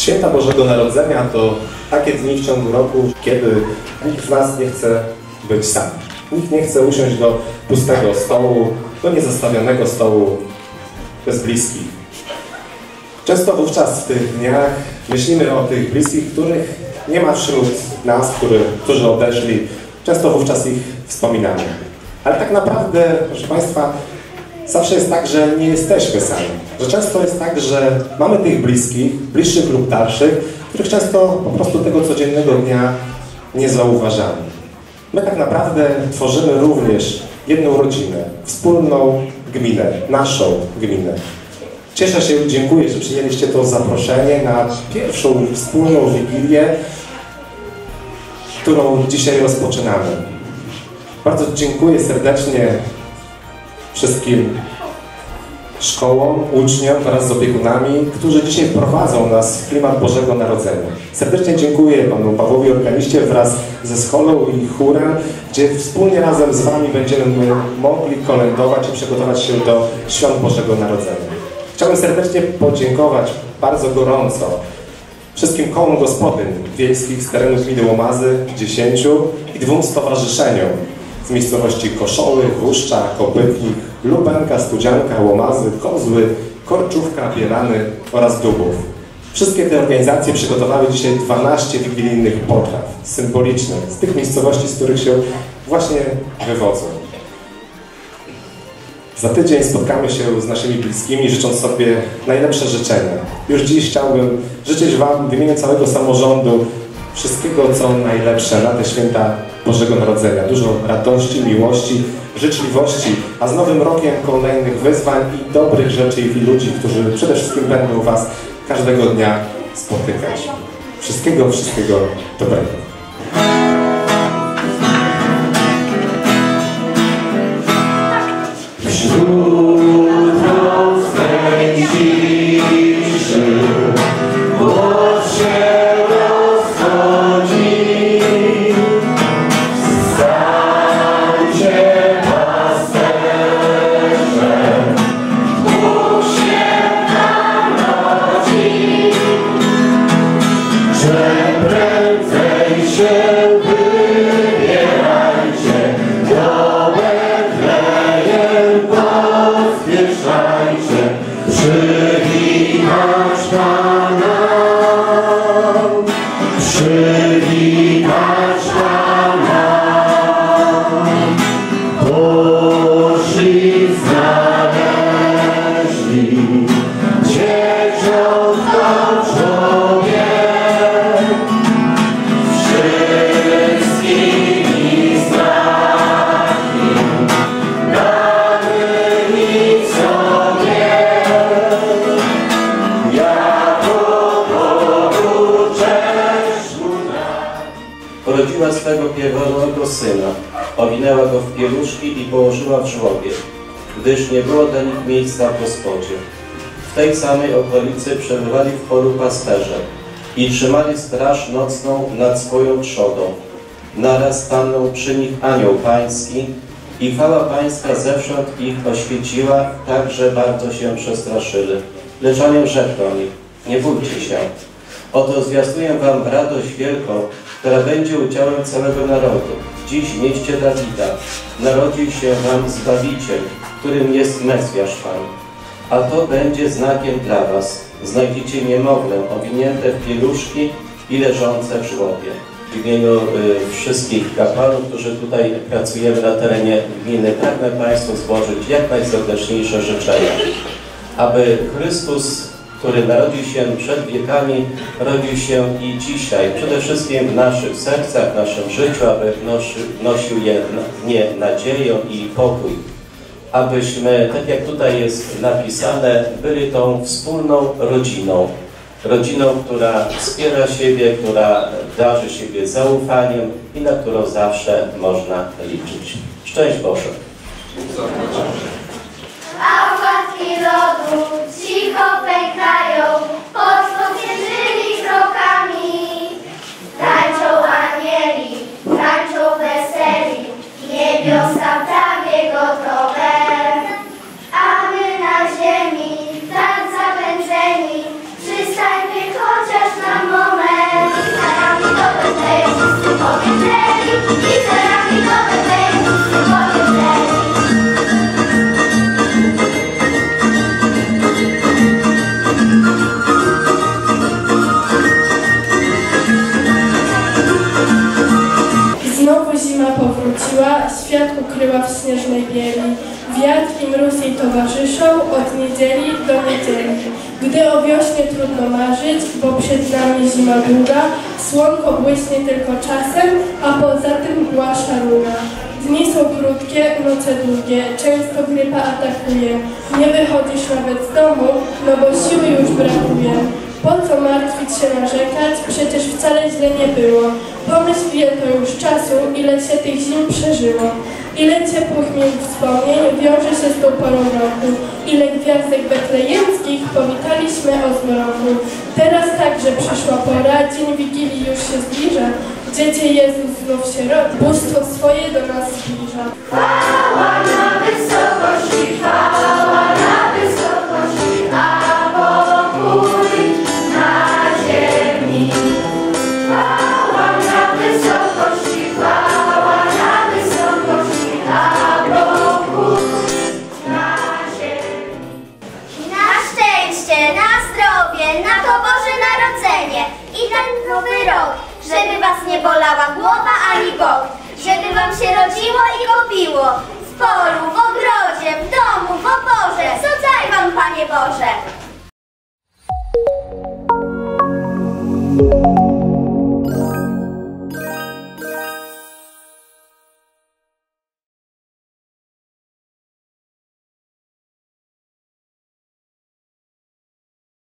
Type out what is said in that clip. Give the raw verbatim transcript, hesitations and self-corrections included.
Święta Bożego Narodzenia to takie dni w ciągu roku, kiedy nikt z nas nie chce być sam. Nikt nie chce usiąść do pustego stołu, do niezastawionego stołu bez bliskich. Często wówczas w tych dniach myślimy o tych bliskich, których nie ma wśród nas, który, którzy odeszli. Często wówczas ich wspominamy. Ale tak naprawdę, proszę Państwa, zawsze jest tak, że nie jesteśmy sami. Że często jest tak, że mamy tych bliskich, bliższych lub dalszych, których często po prostu tego codziennego dnia nie zauważamy. My tak naprawdę tworzymy również jedną rodzinę, wspólną gminę, naszą gminę. Cieszę się, dziękuję, że przyjęliście to zaproszenie na pierwszą wspólną Wigilię, którą dzisiaj rozpoczynamy. Bardzo dziękuję serdecznie wszystkim szkołom, uczniom oraz z opiekunami, którzy dzisiaj wprowadzą nas w klimat Bożego Narodzenia. Serdecznie dziękuję Panu Pawłowi Organiście wraz ze scholą i chórem, gdzie wspólnie razem z Wami będziemy mogli kolędować i przygotować się do świąt Bożego Narodzenia. Chciałbym serdecznie podziękować bardzo gorąco wszystkim kołom gospodyń wiejskich z terenu gminy Łomazy, dziesięciu i dwóm stowarzyszeniom z miejscowości Koszoły, Włuszcza, Kopytnik, Lubenka, Studzianka, Łomazy, Kozły, Korczówka, Bielany oraz Dubów. Wszystkie te organizacje przygotowały dzisiaj dwanaście wigilijnych potraw symbolicznych z tych miejscowości, z których się właśnie wywodzą. Za tydzień spotkamy się z naszymi bliskimi, życząc sobie najlepsze życzenia. Już dziś chciałbym życzyć Wam w imieniu całego samorządu wszystkiego, co najlepsze na te święta Bożego Narodzenia. Dużo radości, miłości, życzliwości, a z Nowym Rokiem kolejnych wyzwań i dobrych rzeczy i ludzi, którzy przede wszystkim będą Was każdego dnia spotykać. Wszystkiego, wszystkiego dobrego. Urodziła swego pierworodnego syna, owinęła go w pieluszki i położyła w żłobie, gdyż nie było dla nich miejsca w gospodzie. W tej samej okolicy przebywali w polu pasterze i trzymali straż nocną nad swoją trzodą. Naraz stanął przy nich anioł pański i chwała pańska zewsząd ich oświeciła, tak że bardzo się przestraszyli. Lecz anioł rzekł do nich: nie bójcie się, oto zwiastuję wam radość wielką, która będzie udziałem całego narodu. Dziś w mieście Dawida narodził się wam Zbawiciel, którym jest Mesjasz Pan. A to będzie znakiem dla was. Znajdziecie niemowlę owinięte w pieluszki i leżące w żłobie. W imieniu y, wszystkich kapłanów, którzy tutaj pracujemy na terenie gminy, pragnę Państwu złożyć jak najserdeczniejsze życzenia, aby Chrystus, który narodził się przed wiekami, rodził się i dzisiaj, przede wszystkim w naszych sercach, w naszym życiu, aby wnosił je nie nadzieję i pokój. Abyśmy, tak jak tutaj jest napisane, byli tą wspólną rodziną. Rodziną, która wspiera siebie, która darzy siebie zaufaniem i na którą zawsze można liczyć. Szczęść Boże! Pałatki lodu cicho pękają, podskoczyli krokami. Tańczą anieli, tańczą weseli, niebiosa prawie gotowe. A my na ziemi, tak zapędzeni, przystańmy chociaż na zła, świat ukryła w śnieżnej bieli. Wiatr i mróz jej towarzyszą od niedzieli do niedzieli. Gdy o wiośnie trudno marzyć, bo przed nami zima długa, słonko błyśnie tylko czasem, a poza tym mgła szaruga. Dni są krótkie, noce długie, często grypa atakuje. Nie wychodzisz nawet z domu, no bo siły już brakuje. Po co martwić się, narzekać? Przecież wcale źle nie było. Pomyśl, ile to już czasu, ile się tych zim przeżyło. Ile ciepłych miłych wspomnień wiąże się z tą porą roku. Ile gwiazdek betlejemskich powitaliśmy o zmroku. Teraz także przyszła pora, dzień Wigilii już się zbliża. Dziecię Jezus znów się rodzi, bóstwo swoje do nas zbliża. Chwała na wysokości, chwała na wysokości, a pokój na ziemi. Chwała na wysokości, chwała na wysokości, a pokój na ziemi. Na szczęście, na zdrowie, na to Boże Narodzenie i ten nowy rok, żeby was nie bolała głowa ani bok, żeby wam się rodziło i kopiło, w polu, w ogrodzie, w domu, w oborze, co daj wam, Panie Boże.